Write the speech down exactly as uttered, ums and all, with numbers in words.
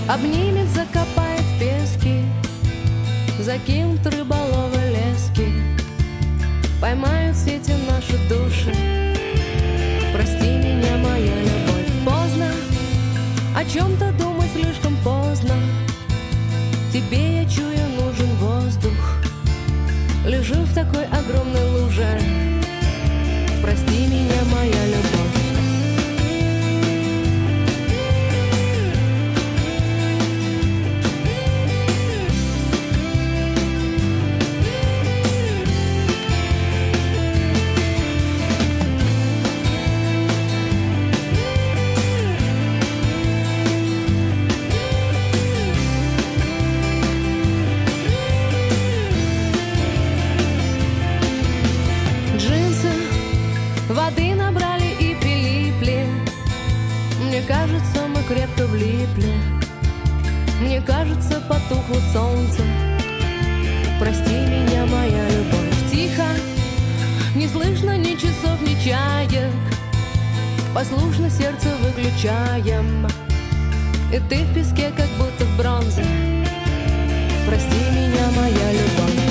Обнимет, закопает в пески, закинут рыболовы лески, поймают сети наши души. Прости меня, моя любовь. Поздно о чем-то думать, слишком поздно. Тебе, я чую, нужен воздух. Лежу в такой огромной луже. Прости меня, моя любовь. Воды набрали и прилипли. Мне кажется, мы крепко влипли. Мне кажется, потухло солнце. Прости меня, моя любовь. Тихо, не слышно ни часов, ни чаек. Послушно сердце выключаем. И ты в песке, как будто в бронзе. Прости меня, моя любовь.